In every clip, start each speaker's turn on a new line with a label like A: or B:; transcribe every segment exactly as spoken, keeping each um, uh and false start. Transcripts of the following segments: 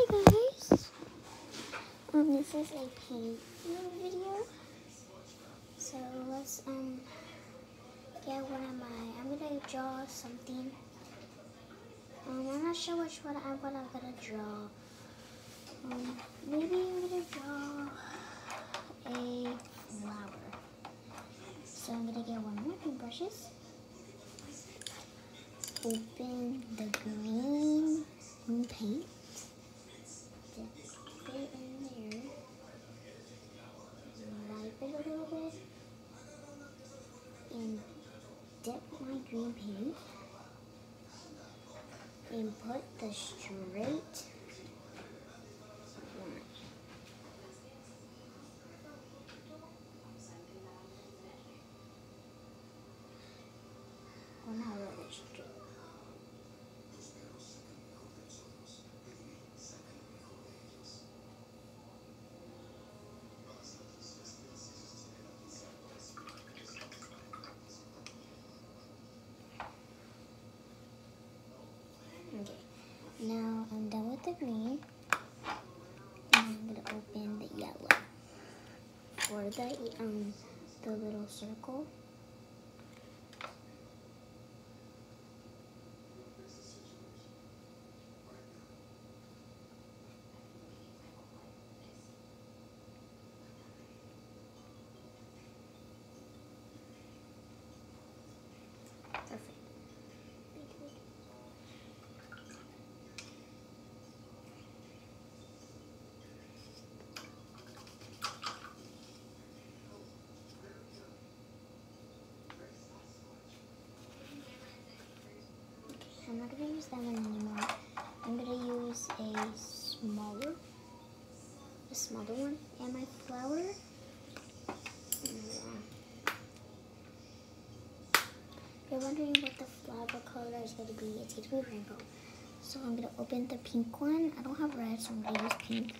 A: Hey guys, um, this is a paint video. So let's um get one of my. I'm gonna draw something. Um, I'm not sure which one I what I'm gonna draw. Um, maybe I'm gonna draw a flower. So I'm gonna get one more paintbrushes. Open the green paint. Dip it in there. Wipe it a little bit. And dip my green paint. And put the straight line. Well, not really straight. Okay, now I'm done with the green, and I'm gonna open the yellow for the um the little circle. Perfect. I'm not gonna use that one anymore. I'm gonna use a smaller, a smaller one, and my flower. You're wondering what the flower color is gonna be. It's gonna be rainbow. So I'm gonna open the pink one. I don't have red, so I'm gonna use pink.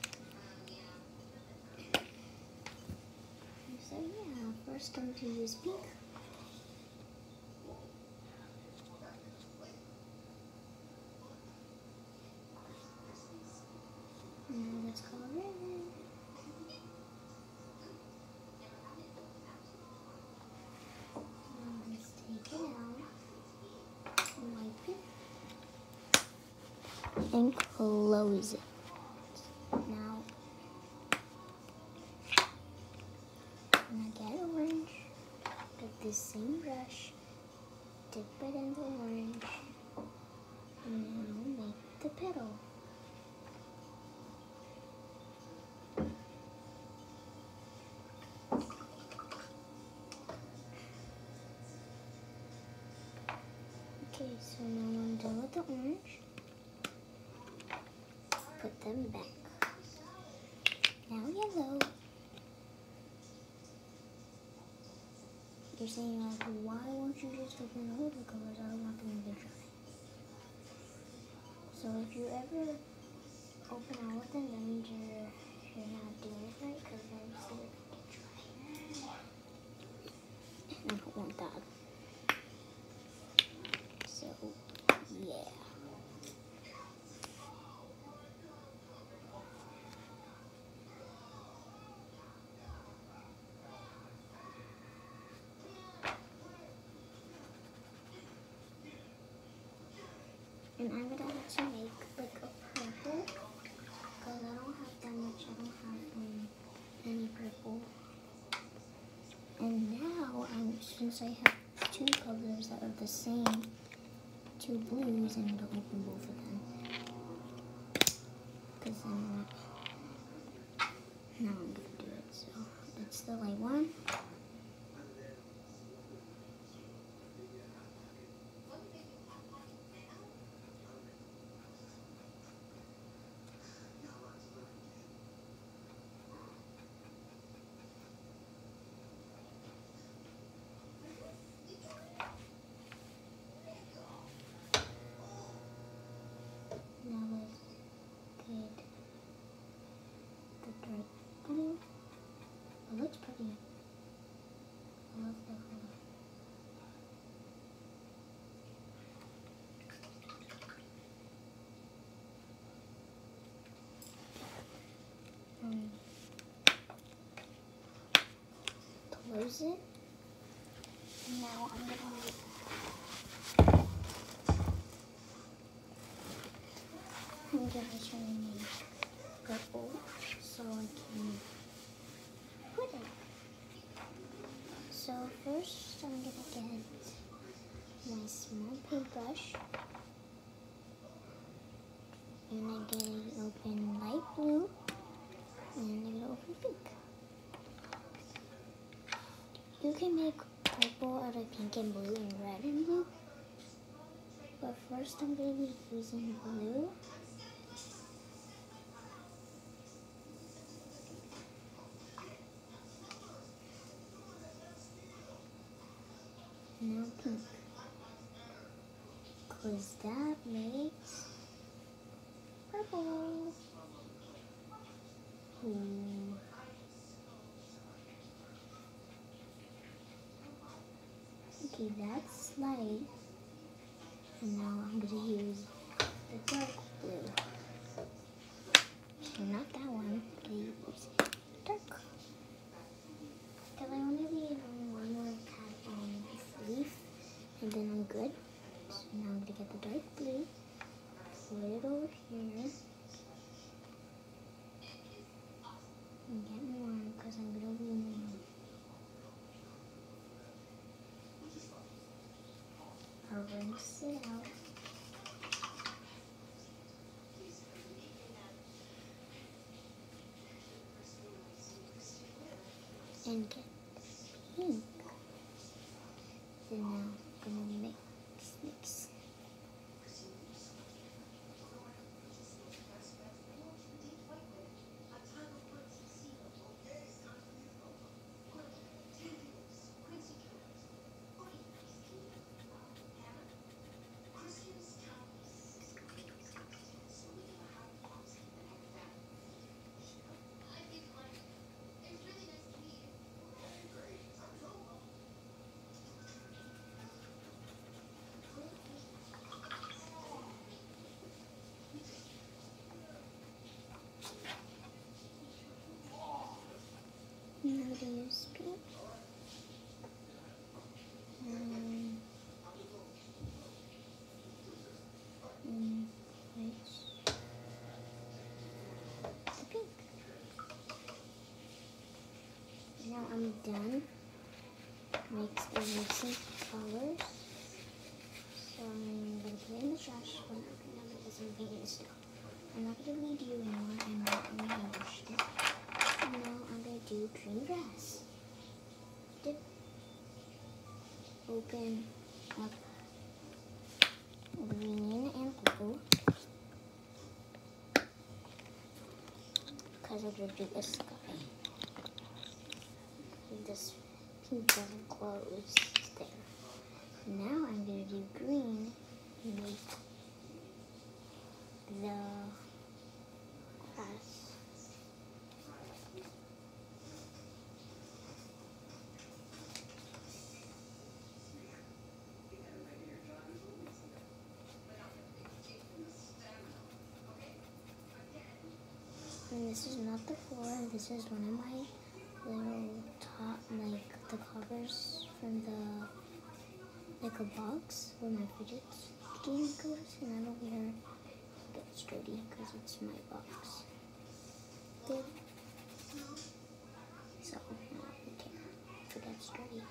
A: So yeah, first I'm gonna use pink. And let's color it. Let's take it out, wipe it, and close it. Now, I'm gonna get orange, get the same brush, dip it in the orange, and now make the petal. Okay, so now I'm done with the orange. Put them back. Now yellow. You're saying like, why won't you just open all the colors? I don't want them to get dry. So if you ever open all of them, that means you're you're not doing it right, because then it's gonna get dry. And I don't want that. So yeah. And I'm gonna have to make like a purple, because I don't have that much. I don't have um, any purple. And now, I'm, since I have two colors that are the same, two blues, I'm gonna open both of them. Because I'm not. Now I'm gonna do it. So that's the light one. Now let's get um, close it. Now I'm gonna make, I'm gonna turn it purple so I can put it. So first I'm gonna get my small paintbrush and I'm gonna open light blue and I'm gonna open pink. You can make purple out of pink and blue and red and blue. But first I'm going to be using blue. Now pink. Because that makes purple. Ooh. Okay, that's light. And now I'm going to use the dark blue. So not that one, but I use dark. Because I only need one more kind of um, leaf, and then I'm good. So now I'm going to get the dark blue, put it over here, and get more because I'm going to be more. I'll rinse it out. And get pink. And now I'm gonna mix, mix. Now to use pink. Um, and white. The pink. Now I'm done mix, mixing colors. So I'm going to put it in the trash for now because I'm painting still. I'm not going to lead you anymore. I'm not going to wash it. Now I'm going to do green grass. Dip. Open up green and blue. Because I'm going to do the sky. This pink doesn't close there. Now I'm going to do green and make the grass. And this is not the floor, this is one of my little top, like the covers from the, like a box where my fidget game goes, and I don't wear get sturdy because it's my box. Good. So, I don't care to get sturdy.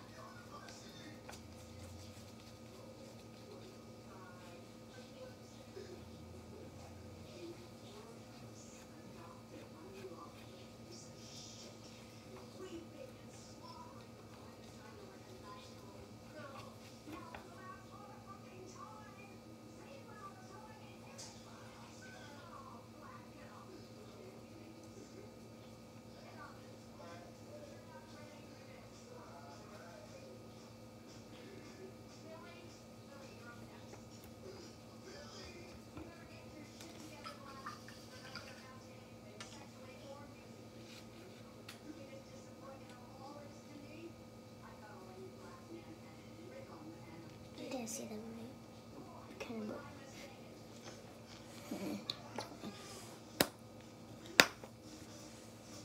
A: I see them right. Kind of. Mm-mm.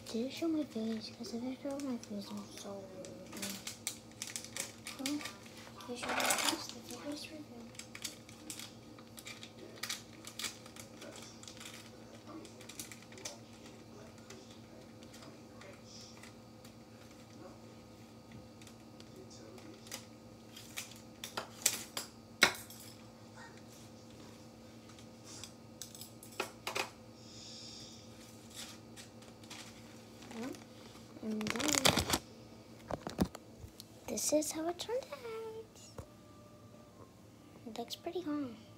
A: Did it show my face? Because if it showed my face, I'm so well, if it showed my face, the face review. And then, this is how it turned out. It looks pretty calm.